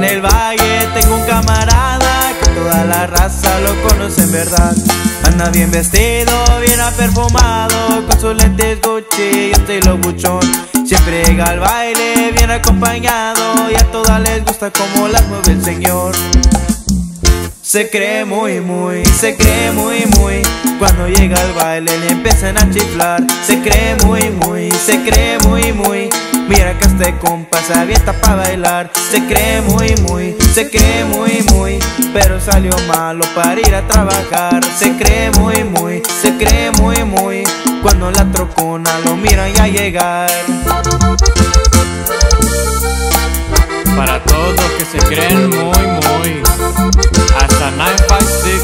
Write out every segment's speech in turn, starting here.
el valle tengo un camarada que toda la raza lo conoce en verdad. Anda bien vestido, bien perfumado, con sus lentes Gucci y estilo buchón. Siempre llega al baile bien acompañado y a todas les gusta como las mueve el señor. Se cree muy, se cree muy, cuando llega al baile le empiezan a chiflar. Se cree muy, se cree muy, mira que este compa se avienta pa' bailar. Se cree muy, se cree muy, pero salió malo para ir a trabajar. Se cree muy, se cree muy, cuando la trocona lo miran ya llegar. Para todos los que se creen muy, hasta 956.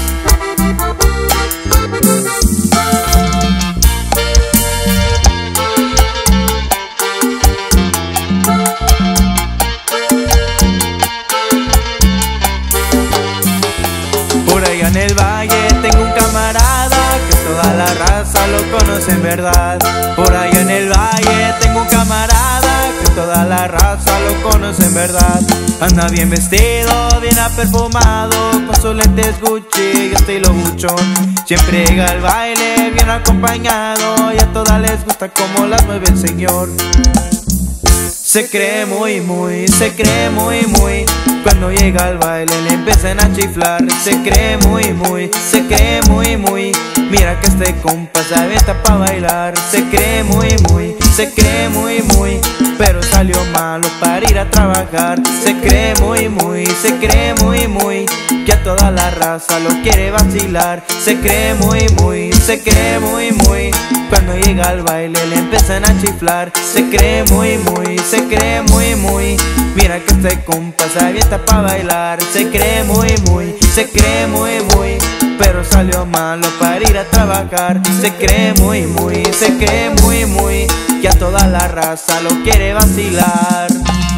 Por allá en el valle tengo un camarada que toda la raza lo conoce en verdad. Por allá en el valle tengo un camarada que toda la raza lo conoce en verdad. Anda bien vestido, bien perfumado, con sus lentes Gucci y estilo buchón. Siempre llega al baile bien acompañado y a todas les gusta como las mueve el señor. Se cree muy, se cree muy, cuando llega al baile le empiezan a chiflar. Se cree muy, se cree muy, mira que este compa se avienta pa' bailar. Se cree muy, se cree muy, pero salió malo para ir a trabajar. Se cree muy, se cree muy, que a toda la raza lo quiere vacilar. Se cree muy, se cree muy, cuando llega al baile le empiezan a chiflar. Se cree muy, se cree muy, mira que este compa se avienta pa' bailar. Se cree muy, se cree muy, pero salió malo para ir a trabajar. Se cree muy, se cree muy, que a toda la raza lo quiere vacilar.